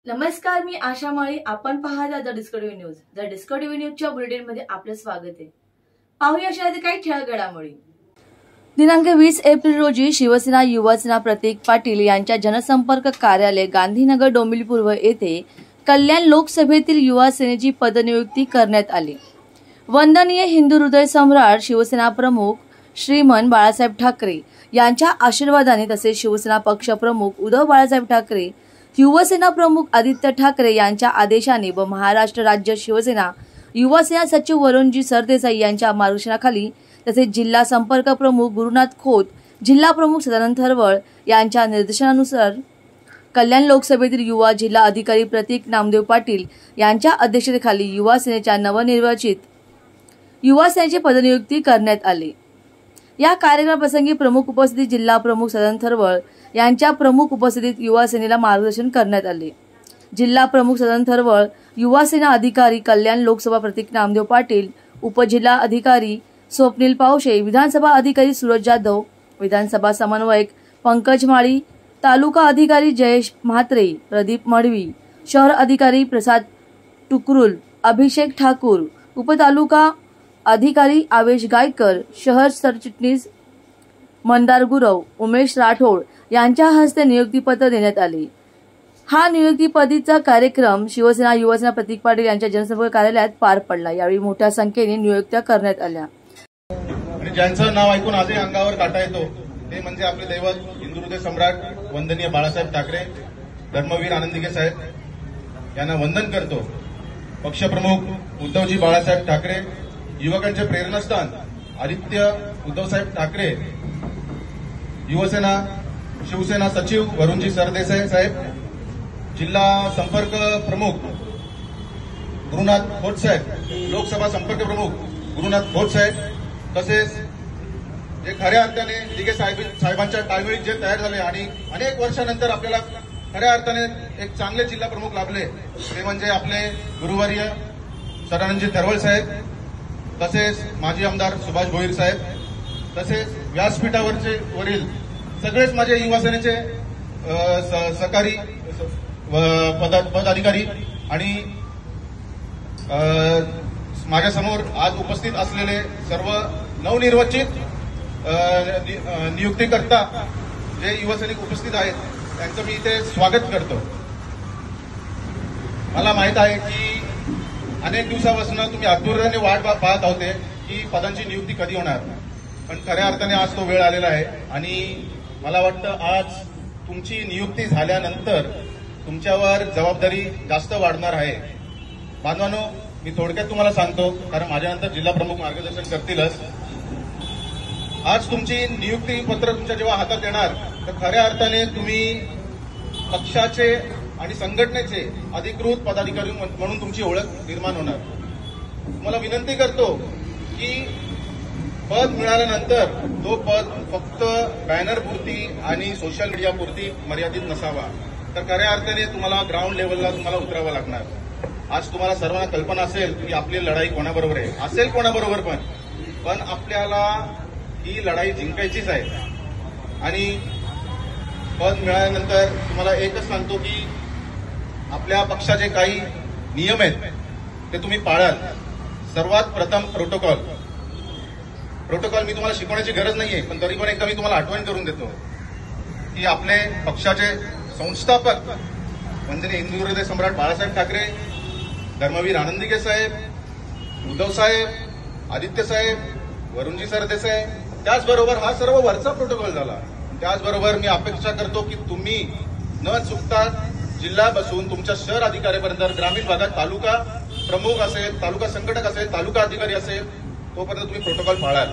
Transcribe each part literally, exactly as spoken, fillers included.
नमस्कार, मी आशा माळी. आपण पाहता the Discovery news. The Discovery न्यूजच्या बुलेटिन मध्ये आपले स्वागत आहे. पाहूया शहरातील काही ठळक घडामोडी. दिनांक वीस एप्रिल रोजी शिवसेना युवासेना प्रतीक पाटील यांच्या जनसंपर्क कार्यालय गांधीनगर डोंबिवली पूर्व येथे कल्याण लोकसभेतील युवा सेनेची पदनियुक्ती करण्यात आली. वंदनीय हिंदू हृदय सम्राट शिवसेना प्रमुख श्रीमान बाळासाहेब ठाकरे यांच्या आशीर्वादाने तसेच शिवसेना पक्ष प्रमुख उद्धव बाळासाहेब ठाकरे, युवसेना प्रमुख आदित्य ठाकरे यांच्या आदेशाने व महाराष्ट्र राज्य शिवसेना युवासेना सचिव वरुणजी सरदेसाई यांच्या मार्गदर्शनाखाली तसेच जिल्हा संपर्क प्रमुख गुरुनाथ खोत, जिल्हा प्रमुख सदानंद थरवळ यांच्या निर्देशनानुसार कल्याण लोकसभेतील युवा जिल्हा अधिकारी प्रतीक नामदेव पाटील यांच्या अध्यक्षतेखाली युवा सेनेच्या नवनिर्वाचित युवा सेनेची पदनियुक्ती करण्यात आली. या कार्यक्रमाप्रसंगी प्रमुख उपस्थितीत जिल्हा प्रमुख सदानंद थरवळ यांच्या प्रमुख उपस्थितीत युवा सेनेला मार्गदर्शन करण्यात आले. जिल्हा प्रमुख सदानंद थरवळ, युवा सेना अधिकारी कल्याण लोकसभा प्रतीक नामदेव पाटील, उपजिल्हा अधिकारी स्वप्नील पावशे, विधानसभा अधिकारी सूरज जाधव, विधानसभा समन्वयक पंकज माळी, तालुका अधिकारी जयेश म्हात्रे, प्रदीप मडवी, शहर अधिकारी प्रसाद टुकरुल, अभिषेक ठाकूर, उपतालुका अधिकारी आवेश गायकर, शहर सरचिटणीस मंदार गुरव, उमेश राठोड यांच्या हस्ते नियुक्तीपत्र देण्यात आले. हा नियुक्तीपदीचा कार्यक्रम शिवसेना युवासेना प्रतीक पाटील यांच्या जनसंपर्क कार्यालयात पार पडला. यावेळी मोठ्या संख्येने नियुक्त्या करण्यात आल्या. आणि ज्यांचं नाव ऐकून आजही अंगावर काटा येतो ते म्हणजे आपले दैवत हिंदू हृदय सम्राट वंदनीय बाळासाहेब ठाकरे, धर्मवीर आनंदिके साहेब यांना वंदन करतो. पक्षप्रमुख उद्धवजी बाळासाहेब ठाकरे, युवकांचे प्रेरणास्थान आदित्य उद्धवसाहेब ठाकरे, युवसेना शिवसेना सचिव वरुणजी सरदेसाई साहेब, जिल्हा संपर्क प्रमुख गुरुनाथ खोत साहेब, लोकसभा संपर्क प्रमुख गुरुनाथ खोत साहेब, तसेच जे खऱ्या अर्थाने दिघे साहेब साहेबांच्या टाळमेळीत जे तयार झाले आणि अनेक वर्षानंतर आपल्याला खऱ्या अर्थाने एक चांगले जिल्हा प्रमुख लाभले ते म्हणजे आपले गुरुवर्य सदानंदजी थरवळ साहेब, तसेच माजी आमदार सुभाष भोईर साहेब, तसेच व्यासपीठावरचे वरील सगळेच माझे युवासेनेचे सहकारी पदाधिकारी आणि माझ्यासमोर आज उपस्थित असलेले सर्व नवनिर्वाचित नियुक्तीकर्ता जे युवासैनिक उपस्थित आहेत त्यांचं मी इथे स्वागत करतो. मला माहित आहे की अनेक दिवसापासून तुम्ही आतुरतेने वाट पाहत होते की पदांची नियुक्ती कधी होणार, पण खऱ्या अर्थाने आज तो वेळ आलेला आहे आणि मला वाटतं आज तुमची नियुक्ती झाल्यानंतर तुमच्यावर जबाबदारी जास्त वाढणार आहे. बांधवांनो, मी थोडक्यात तुम्हाला सांगतो कारण माझ्यानंतर जिल्हा प्रमुख मार्गदर्शन करतीलच. आज तुमची नियुक्ती पत्र तुमच्या जेव्हा हातात येणार तर खऱ्या अर्थाने तुम्ही पक्षाचे आणि संघटनेचे अधिकृत पदाधिकारी म्हणून तुमची ओळख निर्माण होणार. तुम्हाला विनंती करतो की पद मिळाल्यानंतर तो पद फक्त बॅनरपुरती आणि सोशल मीडियापुरती मर्यादित नसावा, तर खऱ्या अर्थाने तुम्हाला ग्राउंड लेवलला तुम्हाला उतरावं लागणार. आज तुम्हाला सर्वांना कल्पना असेल की आपली लढाई कोणाबरोबर आहे, असेल कोणाबरोबर पण पण आपल्याला ही लढाई जिंकायचीच आहे. आणि पद मिळाल्यानंतर तुम्हाला एकच सांगतो की आपल्या पक्षाचे काही नियम आहेत ते तुम्ही पाळाल. सर्वात प्रथम प्रोटोकॉल प्रोटोकॉल मी तुम्हाला शिकवण्याची गरज नाहीये, पण तरी पण एकदा मी तुम्हाला आठवण करून देतो की आपले पक्षाचे संस्थापक वंदनीय हिंदू हृदय सम्राट बाळासाहेब ठाकरे, धर्मवीर आनंदिके साहेब, उद्धव साहेब, आदित्य साहेब, वरुणजी सरदेसाई, त्याचबरोबर हा सर्व वरचा प्रोटोकॉल झाला. त्याचबरोबर मी अपेक्षा करतो की तुम्ही न चुकता जिल्हा बसून तुमच्या शहर अधिकाऱ्यापर्यंत ग्रामीण भागात तालुका प्रमुख असेल, तालुका संघटक असेल, तालुका अधिकारी असेल, तोपर्यंत तुम्ही प्रोटोकॉल पाळाल.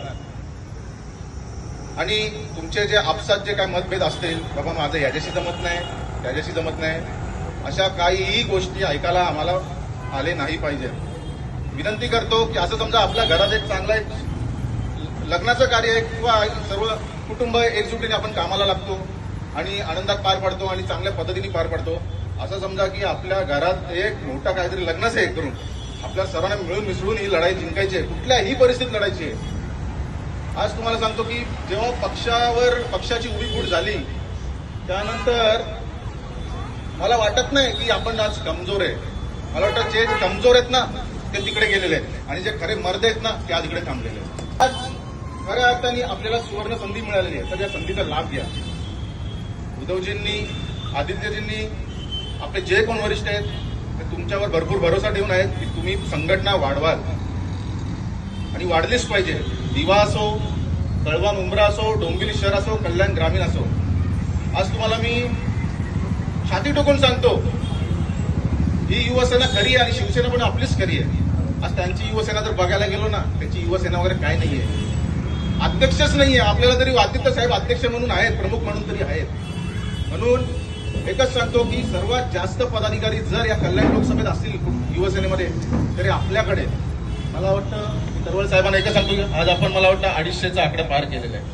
आणि तुमचे जे आपसात जे काही मतभेद असतील, बाबा माझं याच्याशी जमत नाही, त्याच्याशी जमत नाही, अशा काहीही गोष्टी ऐकायला आम्हाला आले नाही पाहिजे. विनंती करतो की असं समजा आपल्या घरात एक चांगला एक लग्नाचं कार्य आहे किंवा सर्व कुटुंब एकजुटीने आपण कामाला लागतो आणि आनंदात पार पडतो आणि चांगल्या पद्धतीने पार पडतो. असं समजा की आपल्या घरात एक मोठा काहीतरी लग्नाचं एक करून आपल्या सर्वांना मिळून मिसळून ही लढाई जिंकायची आहे, कुठल्याही परिस्थितीत लढायची आहे. आज तुम्हाला सांगतो की जेव्हा पक्षावर पक्षाची उडीफूट झाली त्यानंतर मला वाटत नाही की आपण आज कमजोर आहे. मला वाटतं जे कमजोर आहेत ना ते तिकडे गेलेले आहेत आणि जे खरे मर्द आहेत ना ते आज इकडे थांबलेले आहेत. आज खऱ्या अर्थाने आपल्याला सुवर्ण संधी मिळालेली आहे, तर या संधीचा लाभ घ्या. उद्धवजींनी, आदित्यजींनी, आपले जे कोण वरिष्ठ आहेत ते तुमच्यावर भरपूर भरोसा ठेवून आहेत की तुम्ही संघटना वाढवाल आणि वाढलीच पाहिजे. दिवा असो, कळवा मुंब्रा असो, डोंबिवली शहर असो, कल्याण ग्रामीण असो, आज तुम्हाला मी छाती टोकून सांगतो ही युवासेना खरी आहे आणि शिवसेना पण आपलीच खरी आहे. आज त्यांची युवासेना जर बघायला गेलो ना, त्यांची युवासेना वगैरे काय नाहीये, अध्यक्षच नाहीये. आपल्याला तरी आदित्य साहेब अध्यक्ष म्हणून आहेत, प्रमुख म्हणून तरी आहेत. म्हणून एकच सांगतो की सर्वात जास्त पदाधिकारी जर या कल्याण लोकसभेत असतील युवासेनेमध्ये तरी आपल्याकडे. मला वाटतं तरवळ साहेबांना एकच सांगतो की आज आपण मला वाटतं अडीचशेचा आकडा पार केलेला आहे.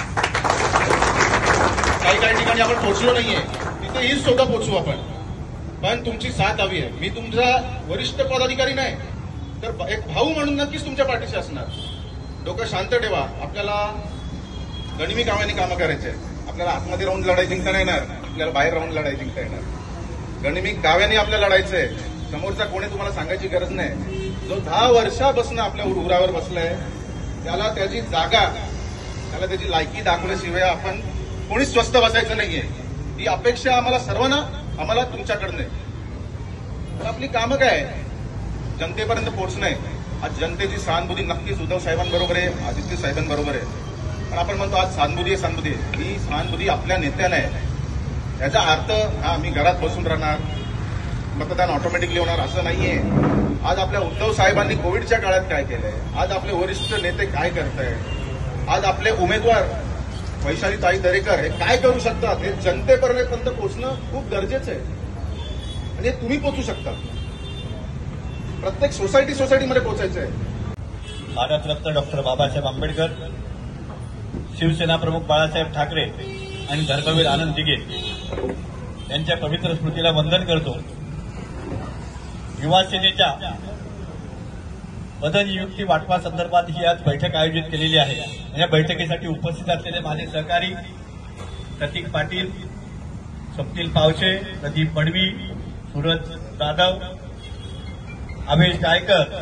काही काही ठिकाणी आपण पोहोचलो नाहीये, तिथे हीच स्वतः पोहोचू आपण, पण तुमची साथ हवी आहे. मी तुमचा वरिष्ठ पदाधिकारी नाही तर एक भाऊ म्हणून नक्कीच तुमच्या पाठीशी असणार. डोकं शांत ठेवा. आपल्याला गनिमी कामाने कामं करायचे. आपल्याला आतमध्ये राहून लढाई जिंकता नाही येणार, आपल्याला बाहेर राहून लढाई जिंकता येणार. गनिमी काव्याने आपल्याला लढायचंय. समोरचा कोणी तुम्हाला सांगायची गरज नाही. जो दहा वर्षापासून आपल्या उरावर बसलाय त्याला त्याची जागा, त्याला त्याची लायकी दाखवल्याशिवाय आपण कोणीच स्वस्थ बसायचं नाहीये. ही अपेक्षा आम्हाला सर्वांना, आम्हाला तुमच्याकडनं आहे. तर आपली कामं काय आहे? जनतेपर्यंत पोहोचणं आहे. आज जनतेची सहानुभूती नक्कीच उद्धव साहेबांबरोबर आहे, आदित्य साहेबांबरोबर आहे. पण आपण म्हणतो आज सहानुभूती आहे, सहानुभूती आहे. ही सहानुभूती आपल्या नेत्याने आहे. याचा अर्थ हा मी घरात बसून राहणार, मतदान ऑटोमॅटिकली होणार असं नाहीये. आज आपल्या उद्धव साहेबांनी कोविडच्या काळात काय केलंय, आज आपले वरिष्ठ नेते काय करतायत, आज आपले उमेदवार वैशाली ताई दरेकर हे काय करू शकतात, हे जनतेपर्यंत पोहोचणं खूप गरजेचं आहे. आणि तुम्ही पोहोचू शकता. प्रत्येक सोसायटी सोसायटीमध्ये पोहोचायचं आहे. भारतरत्न डॉक्टर बाबासाहेब आंबेडकर, शिवसेना प्रमुख बाळासाहेब ठाकरे आणि धर्मवीर आनंद दिघे यांच्या पवित्र स्मृतीला वंदन करतो. युवा सेनेच्या पदनियुक्ती वाटपासंदर्भात ही आज बैठक आयोजित केलेली आहे. या बैठकीसाठी उपस्थित असलेले माझे सहकारी प्रतीक पाटील, स्वप्नील पावशे, प्रदीप मडवी, सूरज जाधव, अभिष गायकर,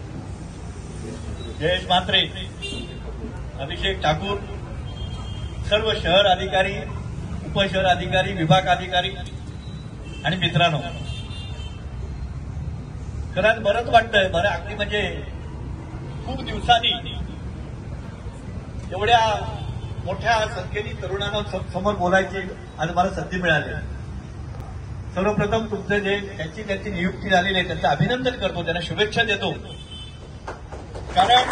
जयेश म्हात्रे, अभिषेक ठाकूर, सर्व शहर अधिकारी, उपशहर अधिकारी, विभाग अधिकारी आणि मित्रांनो, खरंच बरंच वाटतंय. बरं अगदी म्हणजे खूप दिवसांनी एवढ्या मोठ्या संख्येने तरुणांना समोर बोलायची आज मला संधी मिळाली. सर्वप्रथम तुमचे जे त्यांची त्यांची नियुक्ती झालेली आहे त्यांचं अभिनंदन करतो, त्यांना शुभेच्छा देतो. कारण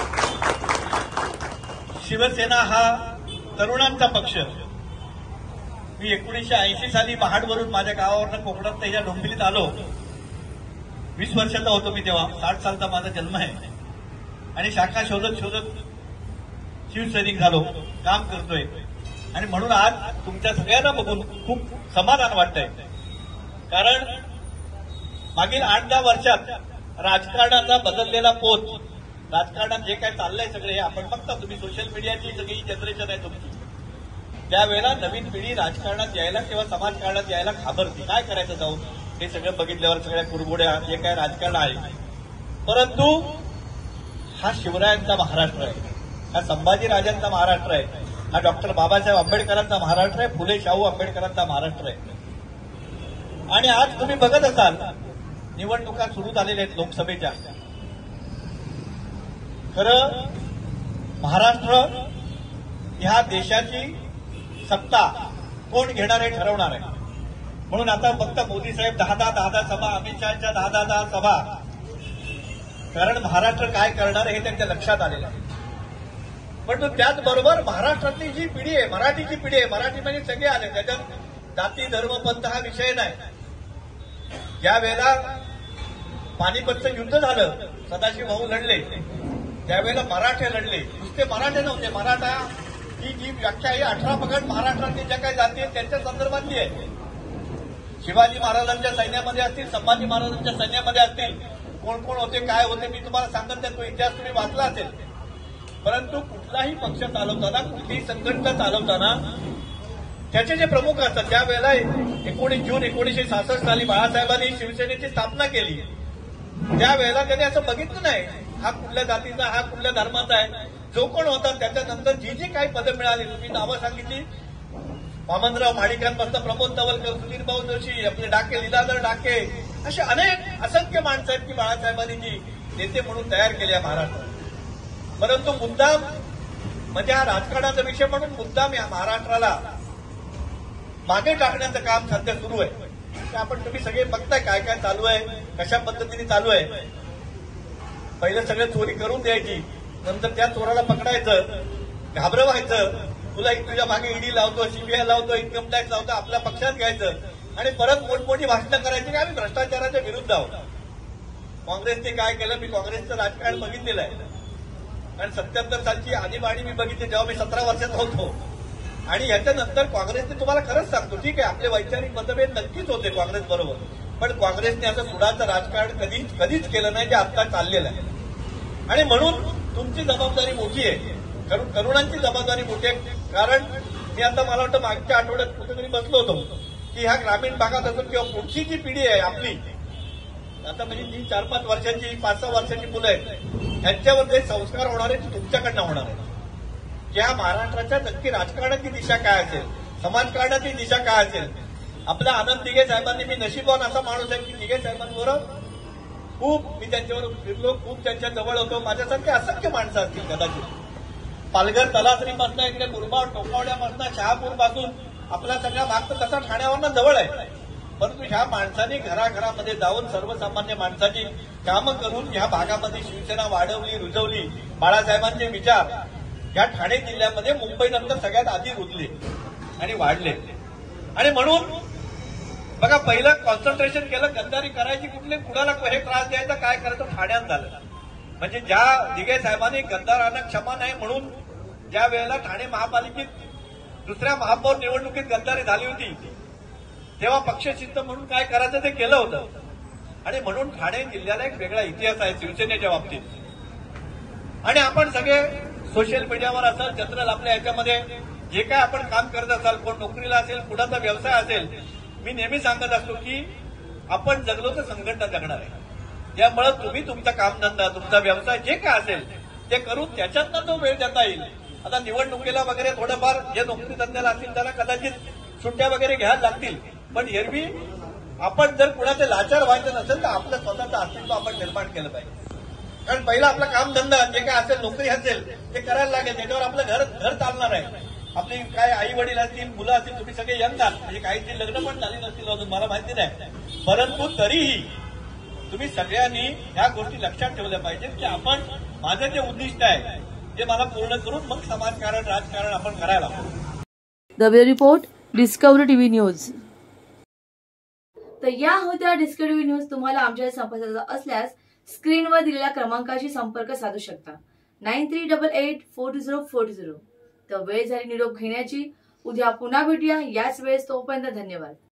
शिवसेना हा तरुणांचा पक्ष. मी एकोणीसशे ऐंशी साली महाडवरून माझ्या गावावरनं कोकणात त्याच्या डोंबिवलीत आलो. वीस वर्षाचा होतो मी तेव्हा. साठ सालचा माझा जन्म आहे आणि शाखा शोधत शोधत शिवसैनिक झालो, काम करतोय. आणि म्हणून आज तुमच्या सगळ्यांना बघून खूप समाधान वाटतंय. कारण मागील आठ दहा वर्षात राजकारणाचा बदललेला पोत, राजकारणात जे काय चाललंय सगळे आपण बघता तुम्ही, सोशल मीडियाची सगळी जनरेशन आहे तुमची. त्यावेळेला नवीन पिढी राजकारणात यायला किंवा समाजकारणात यायला घाबरते. काय करायचं जाऊन हे सगळं बघितल्यावर सगळ्या कुरबुड्या जे काय राजकारण आहे. परंतु हा शिवरायांचा महाराष्ट्र आहे, हा संभाजीराजांचा महाराष्ट्र आहे, हा डॉक्टर बाबासाहेब आंबेडकरांचा महाराष्ट्र आहे, फुले शाहू आंबेडकरांचा महाराष्ट्र आहे. आणि आज तुम्ही बघत असाल निवडणुका सुरू झालेल्या आहेत लोकसभेच्या. खरं महाराष्ट्र ह्या देशाची सत्ता कोण घेणार हे ठरवणार आहे. म्हणून आता फक्त मोदी साहेब दहा दहा दहा दहा सभा, अमित शहाच्या दहा दहा दहा सभा, कारण महाराष्ट्र काय करणार हे त्यांच्या लक्षात आलेलं आहे. पण त्याचबरोबर महाराष्ट्रातली जी पिढी आहे, मराठीची पिढी आहे, मराठी म्हणजे सगळे आले, त्याच्यात जाती धर्म पंथ हा विषय नाही. ज्या वेळेला पानिपतचं युद्ध झालं, सदाशिव भाऊ लढले, त्यावेळेला मराठे लढले. नुसते मराठे नव्हते. मराठा ही जी व्याख्या आहे अठरा पगड महाराष्ट्रातली ज्या काही जाती आहेत त्यांच्या संदर्भातली आहे. शिवाजी महाराजांच्या सैन्यामध्ये असतील, संभाजी महाराजांच्या सैन्यामध्ये असतील, कोण कोण होते काय होते मी तुम्हाला सांगत नाही, तो इतिहास तुम्ही वाचला असेल. परंतु कुठलाही पक्ष चालवताना, कुठलीही संघटना चालवताना त्याचे जे प्रमुख असतात त्यावेळेला एकोणीस जून एकोणीसशे सहासष्ट साली बाळासाहेबांनी शिवसेनेची स्थापना केली. त्यावेळेला त्यांनी असं बघितलं नाही हा कुठल्या जातीचा हा कुठल्या धर्माचा आहे. जो कोण होता त्याच्यानंतर जी जी काही पदं मिळाली तुम्ही नावं सांगितली, वामनराव महाडिकांपासून प्रमोद तवलकर, सुधीर भाऊ जोशी, आपले डाके लीलाधर डाके, असे अनेक असंख्य माणसं आहेत की बाळासाहेबांनी जी नेते म्हणून तयार केल्या महाराष्ट्रात. परंतु मुद्दाम म्हणजे हा राजकारणाचा विषय म्हणून मुद्दाम या महाराष्ट्राला मागे टाकण्याचं काम सध्या सुरू आहे. आपण तुम्ही सगळे बघताय काय काय चालू आहे, कशा पद्धतीने चालू आहे. पहिलं सगळं चोरी करून द्यायची, नंतर त्या चोराला पकडायचं, घाबरवायचं, तुला तुझ्या मागे ईडी लावतो, सीबीआय लावतो, इन्कम टॅक्स लावतो, आपल्या पक्षात घ्यायचं आणि परत मोठमोठी भाषणं करायची की आम्ही भ्रष्टाचाराच्या विरुद्ध आहोत. काँग्रेसने काय केलं, मी काँग्रेसचं राजकारण बघितलेलं आहे. कारण सत्याहत्तर सालची आणीबाणी मी बघितली जेव्हा मी सतरा वर्षाचा होतो. आणि याच्यानंतर काँग्रेसने तुम्हाला खरंच सांगतो, ठीक आहे आपले वैचारिक मतभेद नक्कीच होते काँग्रेस बरोबर, पण काँग्रेसने असं सुडाचं राजकारण कधीच कधीच केलं नाही जे आता चाललेलं आहे. आणि म्हणून तुमची जबाबदारी मोठी आहे, तरुणांची जबाबदारी मोठी आहे. कारण मी आता मला वाटतं मागच्या आठवड्यात कुठेतरी बसलो होतो की ह्या ग्रामीण भागात असून किंवा पुढची जी पिढी आहे आपली, आता म्हणजे जी चार पाच वर्षांची पाच सहा वर्षांची मुलं आहेत त्यांच्यावर जे संस्कार होणार आहेत ते तुमच्याकडनं होणार आहे. या महाराष्ट्राच्या नक्की राजकारणाची दिशा काय असेल, समाजकारणाची दिशा काय असेल. आपल्या आनंद दिघे साहेबांनी, मी नशीबवान असा माणूस आहे की दिघे साहेबांबरोबर खूप मी त्यांच्यावर फिरलो, खूप त्यांच्या जवळ होतो. माझ्यासारखे असंख्य माणसं असतील कदाचित. पालघर तलासरीपासून इकडे मुरबाड टोकावड्यापासून शहापूरपासून आपला सगळा भाग तर तसा ठाण्यावरनं जवळ आहे. परंतु ह्या माणसांनी घराघरामध्ये जाऊन सर्वसामान्य माणसाची कामं करून ह्या भागामध्ये शिवसेना वाढवली, रुजवली. बाळासाहेबांचे विचार या ठाणे जिल्ह्यामध्ये मुंबईनंतर सगळ्यात आधी रुजले आणि वाढले. आणि म्हणून बघा पहिलं कॉन्सन्ट्रेशन केलं, गद्दारी करायची कुठले कुणाला हे त्रास द्यायचा काय करायचं ठाण्यात झालं. म्हणजे ज्या दिघे साहेबांनी गद्दारांना क्षमा नाही म्हणून ज्या वेळेला ठाणे महापालिकेत दुसऱ्या महापौर निवडणुकीत गद्दारी झाली होती तेव्हा पक्षशिस्त म्हणून काय करायचं ते केलं होतं. आणि म्हणून ठाणे जिल्ह्याला एक वेगळा इतिहास आहे शिवसेनेच्या बाबतीत. आणि आपण सगळे सोशल मीडियावर असाल, जनरल आपल्या याच्यामध्ये जे काय आपण काम करत असाल, कोण नोकरीला असेल, कुणाचा व्यवसाय असेल, मी नेहमी सांगत असतो की आपण जगलो तर संघटना जगणार आहे. त्यामुळे तुम्ही तुमचा कामधंदा, तुमचा व्यवसाय जे काय असेल ते करून त्याच्यातनं तो वेळ देता येईल. आता निवडणुकीला वगैरे थोडंफार जे नोकरी धंद्याला असतील त्याला कदाचित सुट्ट्या वगैरे घ्यायला लागतील, पण एरवी आपण जर कुणाचे लाचार व्हायचं नसेल तर आपलं स्वतःचं अस्तित्व आपण निर्माण केलं पाहिजे. कारण पहिला आपला कामधंदा जे काय असेल, नोकरी असेल ते करायला लागेल, त्याच्यावर आपलं घर घर चालणार आहे. आपली काय आई वडील असतील, मुलं असतील, तुम्ही सगळे यंग आहात, म्हणजे काहीची लग्न पण झाली नसतील अजून मला माहिती नाही. परंतु तरीही तुम्ही सगळ्यांनी ह्या गोष्टी लक्षात ठेवल्या पाहिजेत की आपण माझं जे उद्दिष्ट आहे ते मला पूर्ण करून मग समाजकारण राजकारण आपण करायला हवं. The bureau report, Discovery TV news. तर या होत्या डिस्कव्हरी टीव्ही न्यूज. तुम्हाला आमच्या संपर्कात असल्यास स्क्रीनवर दिलेल्या क्रमांकाशी संपर्क साधू शकता. Nine three double eight four two zero four two zero. तर वेळ झाली निरोप घेण्याची. उद्या पुन्हा भेटूया याच वेळेस. तोपर्यंत धन्यवाद.